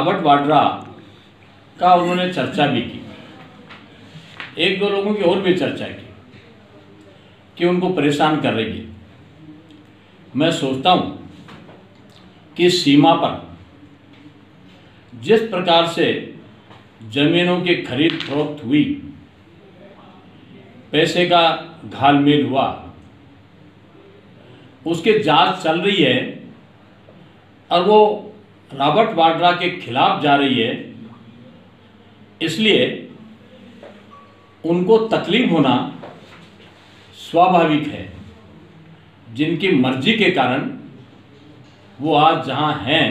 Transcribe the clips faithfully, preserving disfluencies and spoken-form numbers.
Robert Vadra का उन्होंने चर्चा भी की, एक दो लोगों की और भी चर्चा की कि उनको परेशान कर रही है। मैं सोचता हूं कि सीमा पर जिस प्रकार से जमीनों की खरीद फरोख्त हुई, पैसे का घालमेल हुआ, उसकी जांच चल रही है और वो रॉबर्ट वाड्रा के खिलाफ जा रही है, इसलिए उनको तकलीफ होना स्वाभाविक है। जिनकी मर्जी के कारण वो आज जहां हैं,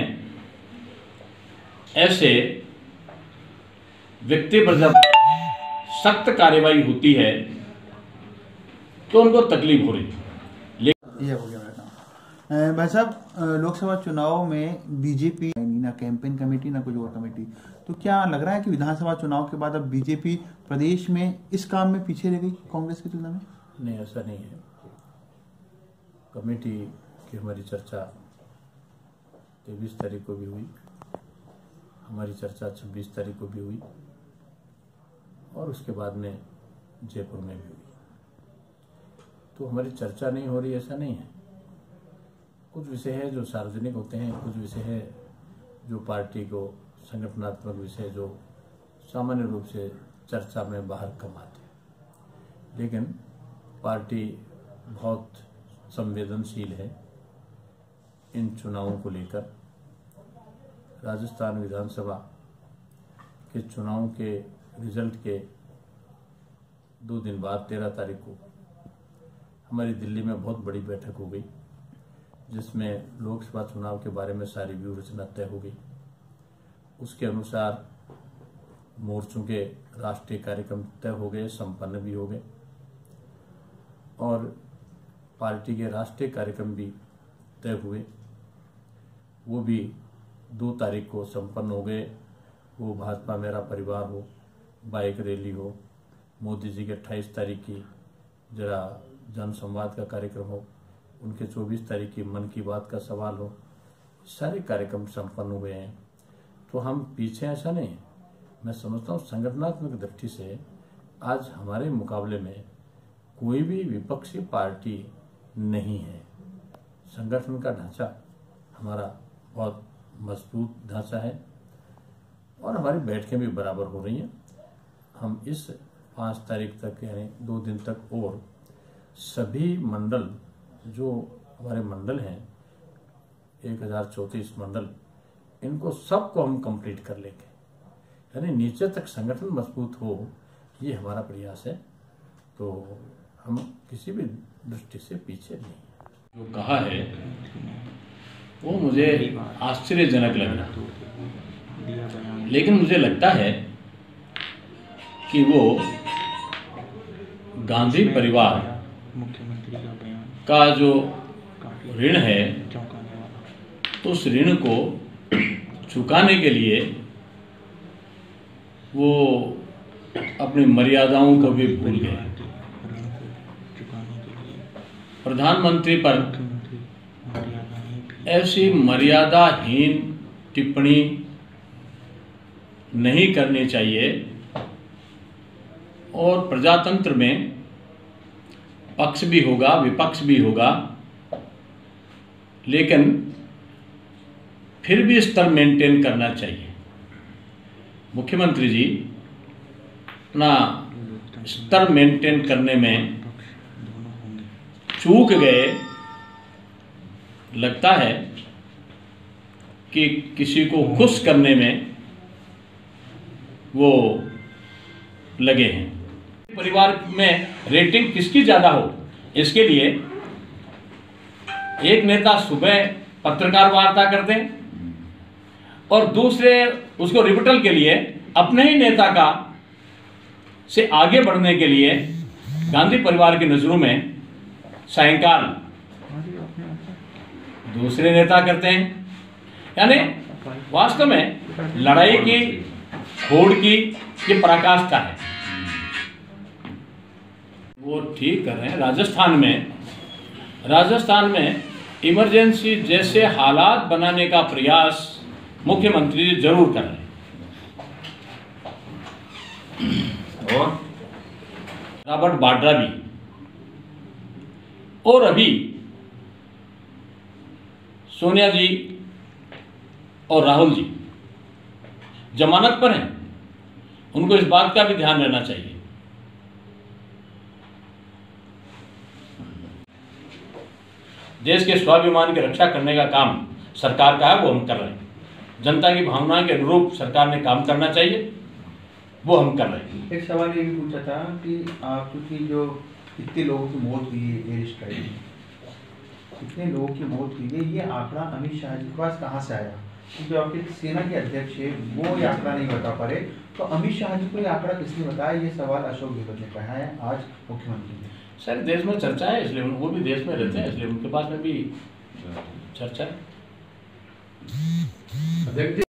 ऐसे व्यक्ति पर जब सख्त कार्रवाई होती है तो उनको तकलीफ हो रही है। ये हो गया मेरा। भाई साहब, लोकसभा चुनाव में बीजेपी ना कैंपेन कमेटी ना कुछ और कमेटी, तो क्या लग रहा है कि विधानसभा चुनाव के बाद अब बीजेपी प्रदेश में इस काम में पीछे रह गई कांग्रेस की तुलना में? नहीं, ऐसा नहीं है। कमेटी की हमारी चर्चा तेईस तारीख को भी हुई, हमारी चर्चा छब्बीस तारीख को भी हुई और उसके बाद में जयपुर में भी हुई। तो हमारी चर्चा नहीं हो रही ऐसा नहीं है। कुछ विषय है जो सार्वजनिक होते हैं, कुछ विषय है जो पार्टी को संगठनात्मक विषय जो सामान्य रूप से चर्चा में बाहर कम आते हैं। लेकिन पार्टी बहुत संवेदनशील है इन चुनावों को लेकर। राजस्थान विधानसभा के चुनाव के रिजल्ट के दो दिन बाद तेरह तारीख को हमारी दिल्ली में बहुत बड़ी बैठक हो गई, जिसमें लोकसभा चुनाव के बारे में सारी व्यूह रचना तय हो गई। उसके अनुसार मोर्चों के राष्ट्रीय कार्यक्रम तय हो गए, संपन्न भी हो गए और पार्टी के राष्ट्रीय कार्यक्रम भी तय हुए। वो भी दो तारीख को संपन्न हो गए। वो भाजपा मेरा परिवार हो, बाइक रैली हो, मोदी जी के अट्ठाईस तारीख की जरा जन संवाद का कार्यक्रम हो, उनके चौबीस तारीख की मन की बात का सवाल हो, सारे कार्यक्रम संपन्न हुए हैं। तो हम पीछे ऐसा नहीं है। मैं समझता हूँ संगठनात्मक दृष्टि से आज हमारे मुकाबले में कोई भी विपक्षी पार्टी नहीं है। संगठन का ढांचा हमारा बहुत मजबूत ढांचा है और हमारी बैठकें भी बराबर हो रही हैं। हम इस पाँच तारीख तक यानी दो दिन तक और सभी मंडल जो हमारे मंडल हैं, एक हजार चौंतीस मंडल, इनको सबको हम कंप्लीट कर लेंगे। यानी नीचे तक संगठन मजबूत हो, ये हमारा प्रयास है। तो हम किसी भी दृष्टि से पीछे नहीं है। जो कहा है वो मुझे आश्चर्यजनक लग रहा, लेकिन मुझे लगता है कि वो गांधी परिवार का जो ऋण है, तो उस ऋण को चुकाने के लिए वो अपनी मर्यादाओं को भी भूल गए। प्रधानमंत्री पर ऐसी मर्यादाहीन टिप्पणी नहीं करनी चाहिए और प्रजातंत्र में पक्ष भी होगा, विपक्ष भी होगा, लेकिन फिर भी स्तर मेंटेन करना चाहिए। मुख्यमंत्री जी अपना स्तर मेंटेन करने में चूक गए। लगता है कि किसी को खुश करने में वो लगे हैं। परिवार में रेटिंग किसकी ज्यादा हो, इसके लिए एक नेता सुबह पत्रकार वार्ता करते हैं और दूसरे उसको रिबटल के लिए अपने ही नेता का से आगे बढ़ने के लिए गांधी परिवार की नजरों में सायंकाल दूसरे नेता करते हैं। यानी वास्तव में लड़ाई की होड़ की ये पराकाष्ठा है। वो ठीक कर रहे हैं। राजस्थान में राजस्थान में इमरजेंसी जैसे हालात बनाने का प्रयास मुख्यमंत्री जी जरूर कर रहे हैं। और रॉबर्ट वाड्रा भी, और अभी सोनिया जी और राहुल जी जमानत पर हैं, उनको इस बात का भी ध्यान रहना चाहिए। देश के स्वाभिमान की रक्षा करने का काम सरकार का है, वो हम कर रहे हैं। जनता की भावनाओं के अनुरूप सरकार ने काम करना चाहिए, वो हम कर रहे हैं। एक सवाल ये भी पूछा था कि आप क्योंकि जो कितने लोगों की मौत हुई है एयर स्ट्राइक में, कितने लोगों की मौत हुई है, ये आंकड़ा अमित शाह जी के पास कहाँ से आया? क्योंकि आपके सेना के अध्यक्ष है, वो ये आंकड़ा नहीं बता पा रहे, तो अमित शाह जी को ये आंकड़ा किसने बताया? ये सवाल अशोक गहलोत ने कहा है आज मुख्यमंत्री ने। सर देश में चर्चा है, इसलिए वो भी देश में रहते हैं, इसलिए उनके पास में भी चर्चा है।